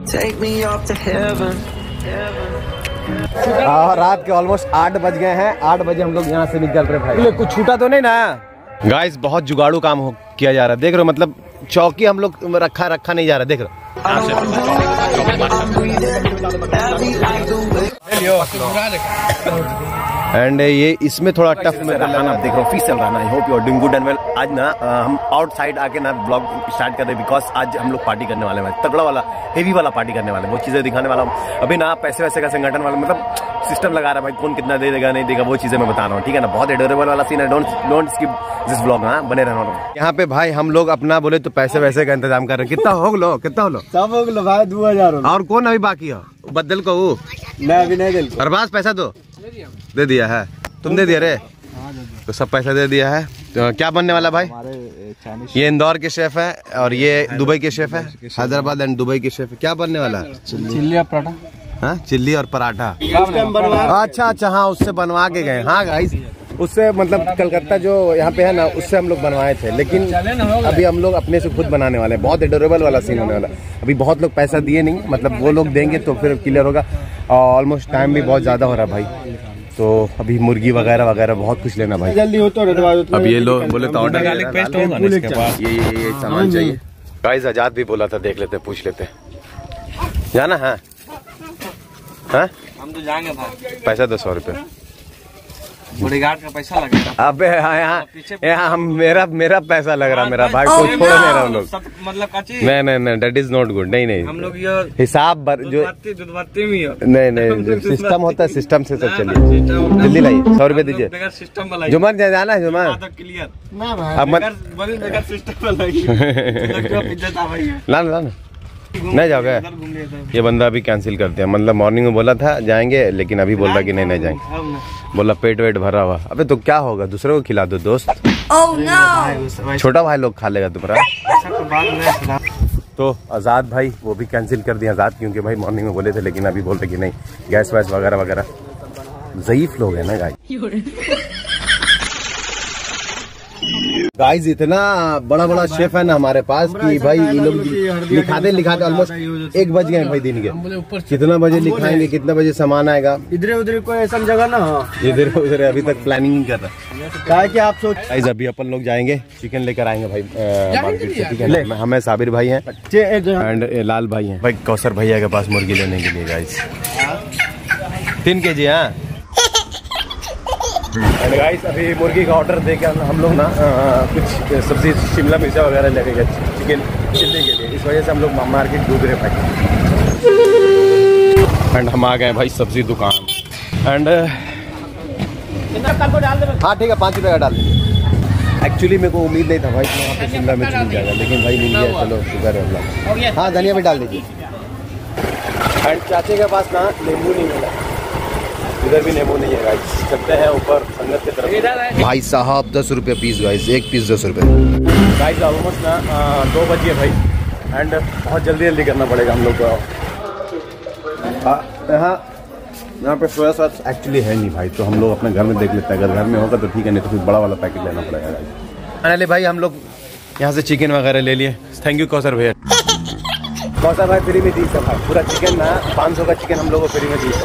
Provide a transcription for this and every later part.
रात के ऑलमोस्ट 8 बज गए हैं। 8 बजे हम लोग यहाँ से निकल रहे भाई। कुछ छूटा तो नहीं ना गाइस? बहुत जुगाड़ू काम किया जा रहा है, देख रहे हो? मतलब चौकी हम लोग रखा नहीं जा रहा, देख रहे हो? एंड ये इसमें थोड़ा टफ में रहा, देख रहा हूँ फीस चल रहा है। I hope you are doing good and well. आज ना हम आउटसाइड आके ना ब्लॉग स्टार्ट कर रहे हैं, बिकॉज आज हम लोग पार्टी करने वाले हैं, तगड़ा वाला हेवी वाला पार्टी करने वाले हैं। वो चीज़ें दिखाने वाला हूँ। अभी ना पैसे वैसे का संगठन वाला मतलब सिस्टम लगा रहा है भाई, कौन कितना दे देगा नहीं देगा, वो चीज़ें मैं बता रहा हूँ, ठीक है ना? बहुत एडोरेबल वाला सीन है। डोंट स्किप दिस ब्लॉग, हाँ बने रहना वाला। यहाँ पे भाई हम लोग अपना बोले तो पैसे वैसे का इंतजाम कर रहे हैं। कितना हो लो सब हो लो भाई? 2000। और कौन अभी बाकी हो? बदल को वो मैं अभी नहीं दिल। और पास पैसा तो दे दिया है, तुम दे दिया रे? तो सब पैसा दे दिया है। तो क्या बनने वाला भाई? ये इंदौर के शेफ है और ये दुबई के शेफ है, हैदराबाद एंड दुबई के शेफ है। क्या बनने वाला है? चिल्ली और पराठा। हाँ चिल्ली और पराठा। अच्छा हाँ, उससे बनवा के गए। हाँ गाइस, उससे मतलब कलकत्ता जो यहाँ पे है ना, उससे हम लोग बनवाए थे, लेकिन अभी हम लोग अपने से खुद बनाने वाले हैं। बहुत एडोरेबल वाला सीन होने वाला। अभी बहुत लोग पैसा दिए नहीं, मतलब वो लोग देंगे तो फिर क्लियर होगा। ऑलमोस्ट टाइम भी बहुत ज्यादा हो रहा है भाई, तो अभी मुर्गी वगैरह बहुत कुछ लेना भाई, जल्दी हो तो। अब ये लोग बोले तो ऑर्डर ये सामान चाहिए। गाइस आजाद भी बोला था, देख लेते पूछ लेते। जाना है? हाँ हम तो जाएंगे भाई। पैसा 200 रुपये बॉडीगार्ड का पैसा लगेगा। अबे यहाँ हम मेरा पैसा लग रहा, मेरा भाई को छोड़ नहीं रहा हम लोग। मतलब नहीं दैट इज नॉट गुड। नहीं हम लोग हिसाब जो नहीं सिस्टम होता है, सिस्टम से सब चलिए। जल्दी लाइए, 100 रुपये दीजिए। जुमन जाना है जुमन? ला नहीं जाओगे? ये बंदा अभी कैंसिल करते हैं, मतलब मॉर्निंग में बोला था जाएंगे, लेकिन अभी बोल रहा कि नहीं जाएंगे। बोला पेट वेट भरा हुआ। अबे तो क्या होगा, दूसरे को खिला दो दोस्त। छोटा भाई लोग खा लेगा तुम्हारा। तो आजाद भाई वो भी कैंसिल कर दिया आजाद, क्योंकि भाई मॉर्निंग में बोले थे, लेकिन अभी बोलते कि नहीं, गैस वैस वगैरह। ज़ईफ लोग है ना गाइस, इतना बड़ा शेफ है ना हमारे पास कि भाई ये लोग लिखाते ऑलमोस्ट 1 बज गए भाई दिन के। कितना बजे लिखाएंगे, कितना बजे सामान आएगा? इधर उधर कोई ऐसा जगह ना हो, इधर उधर अभी तक प्लानिंग कर रहा है कि आप सोच। गाइस अभी अपन लोग जाएंगे, चिकन लेकर आएंगे भाई मार्केट से, ठीक है? हमें साबिर भाई हैं एंड लाल भाई हैं भाई, कौसर भैया के पास मुर्गी लेने के लिए गाइस 3 kg। हाँ गाइस अभी मुर्गी का ऑर्डर देकर हम लोग ना कुछ सब्जी शिमला मिर्चा वगैरह लेके गए चिकन चिल्ली के लिए, इस वजह से हम लोग मार्केट ढूंढ रहे भाई। एंड हम आ गए भाई सब्जी दुकान एंड हाँ ठीक है 5 रुपये का डाल दीजिए। एक्चुअली मेरे को उम्मीद नहीं था भाई कि वहाँ पे शिमला मिर्च मिल जाएगा, लेकिन भाई मिल गया, चलो शुक्र है अल्लाह। हाँ धनिया भी डाल दीजिए। एंड चाचे के पास ना नींबू नहीं मिला, इधर भी नींबू नहीं है गाइस। चलते हैं ऊपर संगत की तरफ। भाई साहब 10 रुपये पीस गाइस, एक पीस 10 रुपये गाइस। ऑलमोस्ट ना 2 बज गए भाई, एंड बहुत जल्दी करना पड़ेगा हम लोग को। यहाँ पे सोया सॉस एक्चुअली है नहीं भाई, तो हम लोग अपने घर में देख लेते हैं, अगर घर में होगा तो ठीक है, नहीं तो फिर बड़ा वाला पैकेट लेना पड़ेगा गाइस। फाइनली भाई हम लोग यहाँ से चिकन वगैरह ले लिए। थैंक यू कौसर भैया। कौसर भाई फ्री में दी सब भाई, पूरा चिकन ना 500 का चिकन हम लोग को फ्री में दी।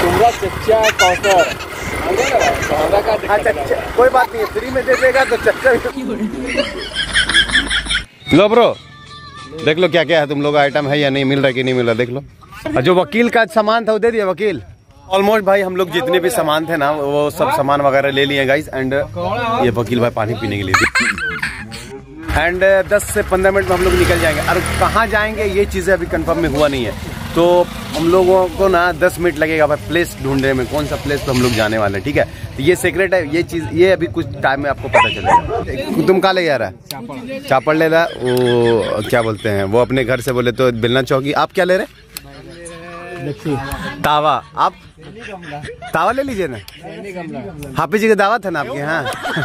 अच्छा कोई बात नहीं है, फ्री में दे देगा तो चच्चा। लो ब्रो देख लो क्या क्या है तुम लोग, आइटम है या नहीं, मिल रहा है कि नहीं मिल रहा, देख लो। जो वकील का सामान था वो दे दिया वकील। ऑलमोस्ट भाई हम लोग जितने भी सामान थे ना वो सब सामान वगैरह ले लिए गाइस। एंड ये वकील भाई पानी पीने के लिए एंड 10 से 15 मिनट में हम लोग निकल जाएंगे। और कहाँ जाएंगे ये चीज़ें अभी कंफर्म में हुआ नहीं है, तो हम लोगों को ना 10 मिनट लगेगा भाई प्लेस ढूंढने में, कौन सा प्लेस तो हम लोग जाने वाले हैं, ठीक है? तो ये सीक्रेट है, ये चीज़ ये अभी कुछ टाइम में आपको पता चलेगा। तुम कहाँ ले जा रहा है? चापड़ ले रहा, वो क्या बोलते हैं वो अपने घर से बोले तो बेलना चौकी। आप क्या ले रहे? तावा। आप तावा ले लीजिए ना, हाफिज जी की दावत है ना आपके यहाँ।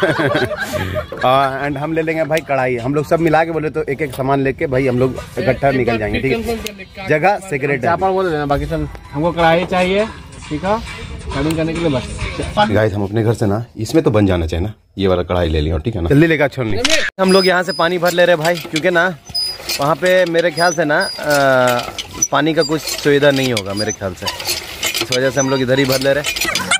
एंड हम ले लेंगे भाई कढ़ाई। हम लोग सब मिला के बोले तो एक एक सामान लेके भाई हम लोग इकट्ठा निकल जाएंगे, ठीक है? जगह सिगरेट बोल देना, बाकी सब हमको कढ़ाई चाहिए, ठीक है? कटिंग करने के लिए बस। गाइस हम अपने घर से ना इसमें तो बन जाना चाहिए ना, ये वाला कढ़ाई ले लिया, ठीक है ना? जल्दी लेकर छोड़नी। हम लोग यहाँ से पानी भर ले रहे भाई, क्योंकि ना वहाँ पे मेरे ख्याल से ना पानी का कुछ सुविधा नहीं होगा मेरे ख्याल से, इस वजह से हम लोग इधर ही भर ले रहे।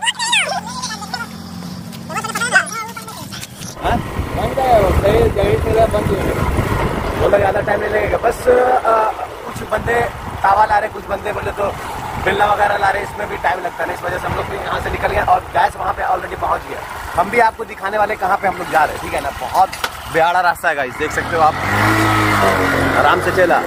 बोला ज़्यादा टाइम नहीं लगेगा, बस कुछ बंदे तावा ला रहे, कुछ बंदे बोले तो बिल्ला वगैरह ला रहे, इसमें भी टाइम लगता है, इस वजह से हम लोग भी यहाँ से निकल गए और गैस वहाँ पे ऑलरेडी पहुँच गया। हम भी आपको दिखाने वाले कहाँ पे हम लोग जा रहे हैं, ठीक है ना। बहुत बेहाड़ा रास्ता है गाइस, देख सकते हो आप, आराम से चला।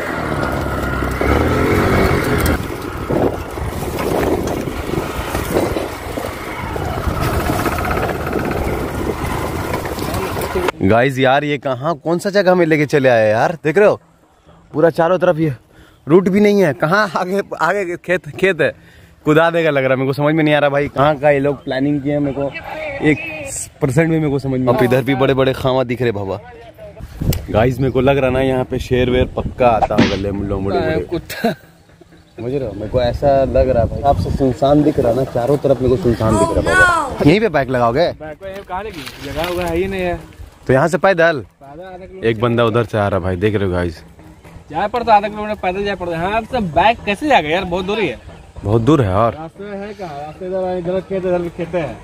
गाइस यार ये कहाँ, कौन सा जगह में लेके चले आए यार, देख रहे हो पूरा चारों तरफ ये रूट भी नहीं है, कहाँ आगे आगे खेत है, कुदा देगा लग रहा है। मेरे को समझ में नहीं आ रहा भाई कहाँ का ये लोग प्लानिंग किए, मेरे को 1% भी मेरे को समझ में। अब इधर भी बड़े बड़े खावा दिख रहे बाबा। गाइस मेरे को लग रहा ना यहाँ पे शेर वेर पक्का आता होगा, ले कुत्ता मुझे मेरे को ऐसा लग रहा है भाई, आपसे सुनसान दिख रहा ना, चारों तरफ मेरे को सुनसान दिख रहा है। यहीं पे बाइक लगाओगे? जगह होगा ही नहीं है, तो यहाँ से पैदल एक बंदा उधर से आ रहा भाई, देख रहे हो गाइस, जाए पड़ता आधा किलोमीटर पैदल जाए पड़ता है। हाँ सब बाइक कैसे जाएगा यार, बहुत दूर है, बहुत दूर है। और रास्ते है कहाँ, रास्ते इधर खेत है।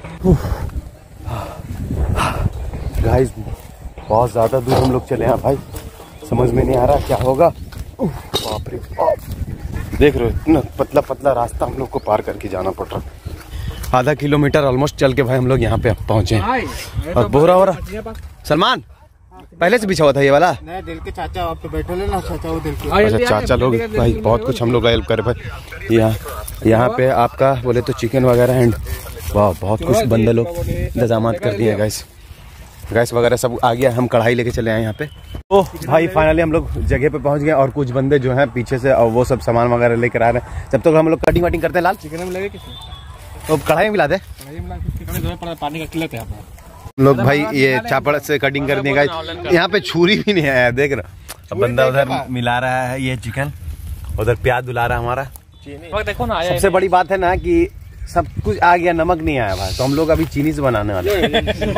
गाइस बहुत ज्यादा दूर हम लोग चले हैं भाई, समझ में नहीं आ रहा क्या होगा। बाप रे बाप, देख रहे हो इतना पतला पतला रास्ता हम लोग को पार करके जाना पड़ रहा, आधा किलोमीटर ऑलमोस्ट चल के भाई हम लोग यहाँ पे पहुंचे हैं। और बोरा हो रहा। सलमान पहले से बिछा हुआ था ये वाला? नहीं, दिल के चाचा आप तो बैठे ना, चाचा वो दिल के। अच्छा चाचा लोग भाई बहुत कुछ हम लोग हेल्प करे भाई। यहाँ पे आपका बोले तो चिकन वगैरह एंड वाह बहुत कुछ बंदे लोग इंतजाम कर दिए। गैस वगैरह सब आ गया, हम कढ़ाई लेके चले आए यहाँ पे। तो भाई फाइनली हम लोग जगह पे पहुंच गए और कुछ बंदे जो हैं पीछे से और वो सब सामान वगैरह लेकर आ रहे हैं। जब तक हम लोग कटिंग वटिंग करते हैं, लाल चिकन में लगे किसी तो कढ़ाई में मिला दे, पानी का किल्लत है हम लोग भाई ये चापड़ से कटिंग कर दिए गाइस। यहाँ पे छुरी भी नहीं है, देख रहा बंदा उधर मिला रहा है ये चिकन, उधर प्याज दुला रहा है हमारा। देखो ना, सबसे बड़ी बात है ना कि सब कुछ आ गया, नमक नहीं आया भाई, तो हम लोग अभी चीनी से बनाने वाले हैं।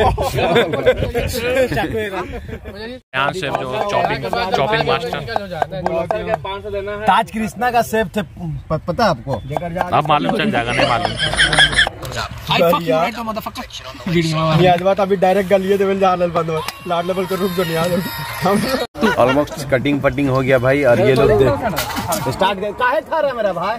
यहाँ से जो चॉपिंग मास्टर ताज कृष्णा का सेफ थे, पता है आपको? अब मालूम चल जाएगा, नहीं मालूम। अभी डायरेक्ट गलिए देवल जा बंद लाड लेवल कर रुक जो नहीं। ऑलमोस्ट कटिंग फटिंग हो गया भाई, और ये लोग स्टार्ट काहे खा रहा है मेरा भाई?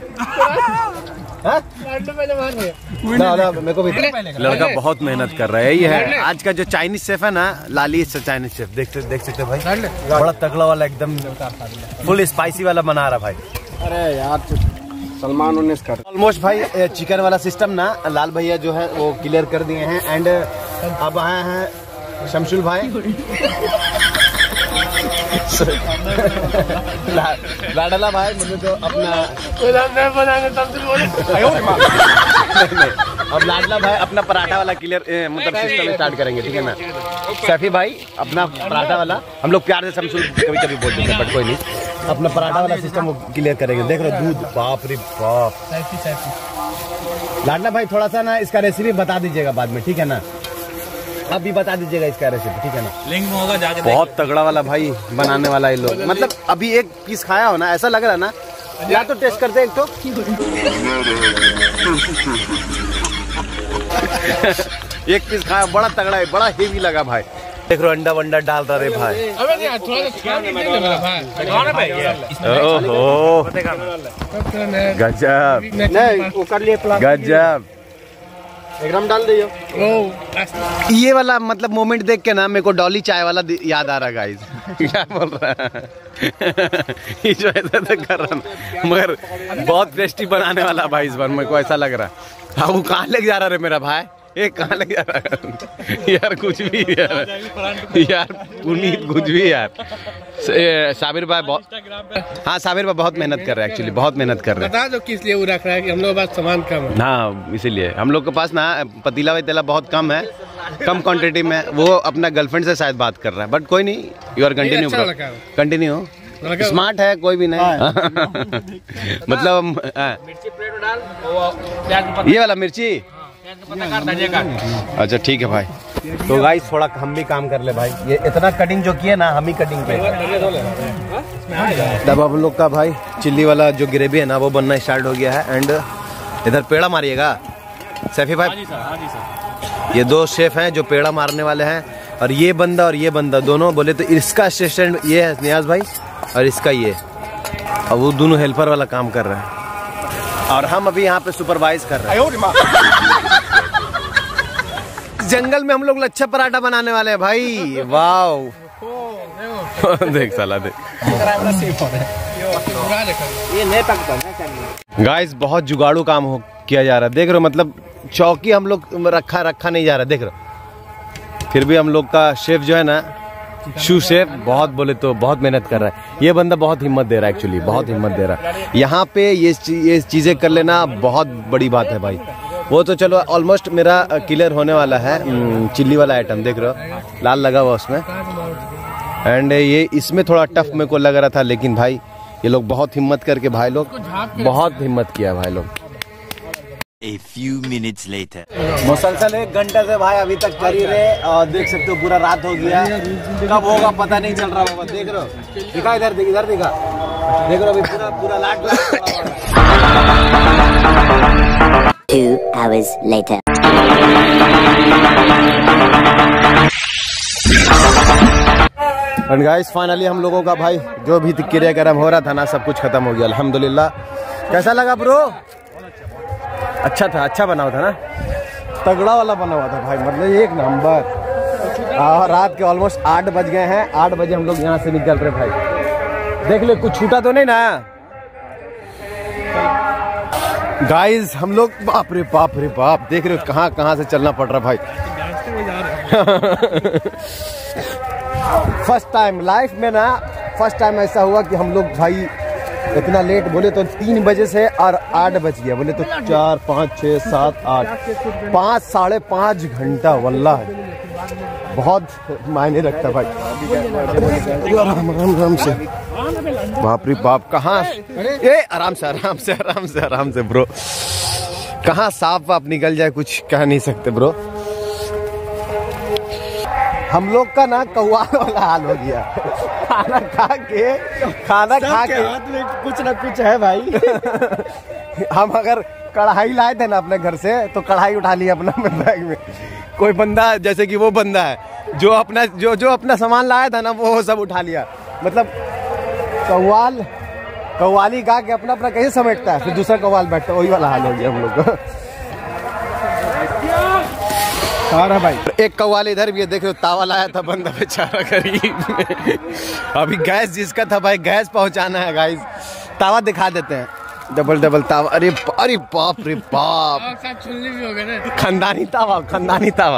मेरे को भी लड़का बहुत मेहनत कर रहा है। ये है आज का जो चाइनीज शेफ है ना, लाली चाइनीज शेफ, देख सकते भाई, बड़ा तगड़ा वाला एकदम फुल स्पाइसी वाला बना रहा भाई। अरे यार सलमान ऑलमोस्ट भाई चिकन वाला सिस्टम ना लाल भैया जो है वो क्लियर कर दिए हैं। एंड अब आए हैं शमशुल भाई, लाडला भाई, मुझे तो अपना अब लाडला भाई अपना पराठा वाला क्लियर मतलब सिस्टम स्टार्ट करेंगे, ठीक है ना। सैफी भाई अपना पराठा वाला, हम लोग प्यार से शमशुल कभी कभी बोलते हैं बट कोई नहीं, अपना पराठा वाला सिस्टम वो क्लियर करेंगे। देख रहे दूध, बाप रे बाप। लाडला भाई थोड़ा सा ना इसका रेसिपी बता दीजिएगा बाद में, ठीक है ना, अब भी बता दीजिएगा इसका रेसिपी, ठीक है ना। लिंक में होगा जाके बहुत तगड़ा वाला भाई बनाने वाला ये लोग, मतलब अभी एक पीस खाया हो ना ऐसा लग रहा ना, या तो टेस्ट करते एक तो एक पीस खाया, बड़ा तगड़ा है, बड़ा हेवी लगा भाई। देख रहे अंडा वंडा डाल रहे भाई, ओहो गजब गजब, एकदम डाल दियो। ये वाला मतलब मोमेंट देख के ना मेरे को डॉली चाय वाला याद आ रहा गाइस। क्या बोल रहा है इस वजह से कर रहा ना, मगर बहुत टेस्टी बनाने वाला भाई इस बार, मेरे को ऐसा लग रहा है। हाँ वो कहाँ लेके जा रहा है मेरा भाई, एक कहाँ लेके जा रहा है यार, कुछ भी यार पुनीत कुछ भी यार। साबिर भाई बहुत, हाँ साबिर भाई बहुत मेहनत कर रहे हैं, एक्चुअली बहुत मेहनत कर रहे हैं। बता दो किस लिए वो रख रहा है कि हम लोग के पास सामान कम है। हाँ इसीलिए हम लोग के पास ना पतीला वतीला बहुत कम है, कम क्वांटिटी में। वो अपना गर्लफ्रेंड से शायद बात कर रहा है, बट कोई नहीं, you are continue continue. Smart है कोई भी नहीं मतलब ये वाला मिर्ची, अच्छा ठीक है भाई। तो गाइस थोड़ा हम भी काम कर ले भाई, ये इतना कटिंग जो किया ना हम ही कटिंग पे। तब हम लोग का भाई चिल्ली वाला जो ग्रेवी है ना वो बनना स्टार्ट हो गया है। एंड इधर पेड़ा मारिएगा सैफी भाई। ये दो शेफ हैं जो पेड़ा मारने वाले हैं, और ये बंदा दोनों बोले तो इसका असिस्टेंट ये है नियाज भाई, और इसका ये, और वो दोनों हेल्पर वाला काम कर रहे हैं, और हम अभी यहाँ पे सुपरवाइज कर रहे हैं। जंगल में हम लोग लच्छा पराठा बनाने वाले हैं भाई। वाओ देख साला देख, गाइस बहुत जुगाड़ू काम हो किया जा रहा है, देख रहे हो, मतलब चौकी हम लोग रखा नहीं जा रहा, देख रहे हो। फिर भी हम लोग का शेफ जो है ना, शू शेफ, बहुत बोले तो बहुत मेहनत कर रहा है। ये बंदा बहुत हिम्मत दे रहा है, एक्चुअली बहुत हिम्मत दे रहा है। यहाँ पे ये चीजें कर लेना बहुत बड़ी बात है भाई। वो तो चलो ऑलमोस्ट मेरा क्लियर होने वाला है। चिल्ली वाला आइटम देख रहे हो, लाल लगा हुआ उसमें। एंड ये इसमें थोड़ा टफ मेरे को लग रहा था, लेकिन भाई ये लोग बहुत हिम्मत करके, भाई लोग बहुत हिम्मत किया भाई लोग। A few minutes later. मुसलसल 1 घंटे से भाई अभी तक कर ही रहे, और देख सकते हो पूरा रात हो गया, कब होगा पता नहीं चल रहा होगा। देख रहे हो, दिखा इधर दिखा, देख रहे हो अभी पूरा लाट 2 hours later. And guys finally हम लोगों का भाई जो भी क्रियाक्रम हो रहा था ना, सब कुछ खत्म हो गया अल्हम्दुलिल्लाह। कैसा लगा ब्रो? अच्छा था, अच्छा बना हुआ था ना, तगड़ा वाला बना हुआ था भाई, मतलब 1 नंबर। और रात के ऑलमोस्ट 8 बज गए हैं, 8 बजे हम लोग यहाँ से निकल रहे भाई। देख ले कुछ छूटा तो नहीं ना गाइस। हम लोग बाप रे बाप देख रहे हो कहाँ से चलना पड़ रहा भाई। फर्स्ट टाइम लाइफ में ना, फर्स्ट टाइम ऐसा हुआ कि हम लोग भाई इतना लेट, बोले तो 3 बजे से, और 8 बज गया, बोले तो 4 5 6 7 8 5 साढ़े 5 घंटा, वल्लाह बहुत मायने रखता भाई। आराम से बाप रे बाप, कहाँ आराम से ब्रो, कहाँ सांप वाप निकल जाए कुछ कह नहीं सकते ब्रो। हम लोग का ना कौवाल वाला हाल हो गया, खाना खा के हाथ में कुछ ना कुछ है भाई। हम अगर कढ़ाई लाए थे ना अपने घर से, तो कढ़ाई उठा लिया अपना बैग में। कोई बंदा जैसे कि वो बंदा है जो अपना सामान लाया था ना, वो सब उठा लिया। मतलब कव्वाली गा के अपना कैसे समेटता है, फिर दूसरा कव्वाल बैठता, वही वाला हाल हो गया हम लोग का। भाई एक कव्वाल इधर भी है, देख रहे हो, तावा लाया था बंदा बेचारा गरीब में। अभी गैस जिसका था भाई, गैस पहुंचाना है गाइस। तावा दिखा देते हैं, डबल तावा। अरे बाप रे बाप, खानदानी तावा।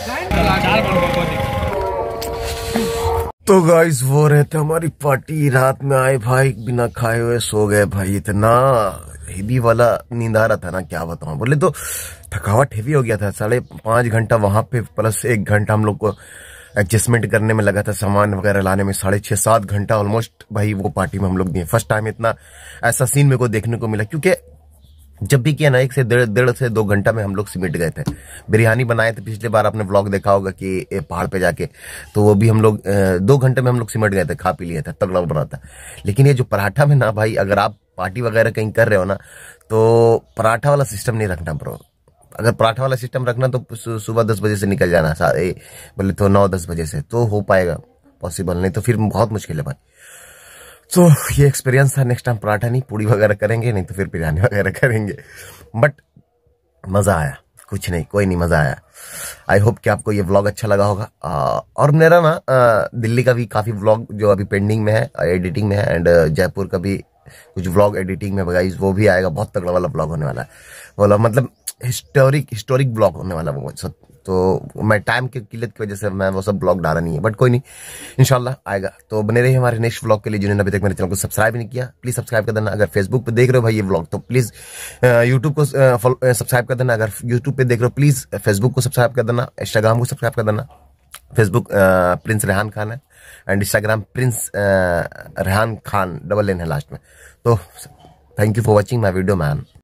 तो गाइस वो रहते हमारी पार्टी, रात में आए भाई, बिना खाए हुए सो गए भाई। इतना हेवी वाला नींद आ रहा था ना, क्या बताऊं। बोले तो थकावट हेवी हो गया था, 5.5 घंटा वहां पे, प्लस 1 घंटा हम लोग को एडजस्टमेंट करने में लगा था, सामान वगैरह लाने में 6.5-7 घंटा ऑलमोस्ट भाई वो पार्टी में हम लोग दिए। फर्स्ट टाइम इतना ऐसा सीन मेरे को देखने को मिला, क्योंकि जब भी किया ना 1 से 1.5 से 2 घंटा में हम लोग सिमट गए थे। बिरयानी बनाए थे पिछले बार, आपने व्लॉग देखा होगा कि पहाड़ पे जाके, तो वो भी हम लोग 2 घंटे में हम लोग सिमट गए थे, खा पी लिए थे, तगड़ा बना था। लेकिन ये जो पराठा में ना भाई, अगर आप पार्टी वगैरह कहीं कर रहे हो ना, तो पराठा वाला सिस्टम नहीं रखना ब्रो। अगर पराठा वाला सिस्टम रखना तो सुबह 10 बजे से निकल जाना, बोले तो 9-10 बजे से तो हो पाएगा पॉसिबल, नहीं तो फिर बहुत मुश्किल है भाई। तो ये एक्सपीरियंस था। नेक्स्ट टाइम पराठा नहीं, पूड़ी वगैरह करेंगे, नहीं तो फिर बिरयानी वगैरह करेंगे। बट मजा आया, कुछ नहीं, कोई नहीं, मजा आया। आई होप कि आपको ये व्लॉग अच्छा लगा होगा। और मेरा ना दिल्ली का भी काफी व्लॉग जो अभी पेंडिंग में है, एडिटिंग में है, एंड जयपुर का भी कुछ व्लॉग एडिटिंग में गाइस, वो भी आएगा। बहुत तगड़ा वाला व्लॉग होने वाला है, बोला मतलब हिस्टोरिक ब्लॉग होने वाला वो सब। तो मैं टाइम की किल्लत की वजह से मैं वो सब ब्लॉग डाला नहीं है, बट कोई नहीं, इंशाल्लाह आएगा। तो बने रहिए हमारे नेक्स्ट व्लॉग के लिए। जिन्होंने अभी तक मेरे चैनल को सब्सक्राइब नहीं किया, प्लीज सब्सक्राइब कर देना। अगर फेसबुक पे देख रहे हो भाई ये व्लॉग, तो प्लीज यूट्यूब को सब्सक्राइब कर देना। अगर यूट्यूब पे देख रहे हो, प्लीज फेसबुक को सब्सक्राइब कर देना, इंस्टाग्राम को सब्सक्राइब कर देना। फेसबुक प्रिंस रेहान खान है, and Instagram Prince Rehan Khan, double N है लास्ट में। तो thank you for watching my video man.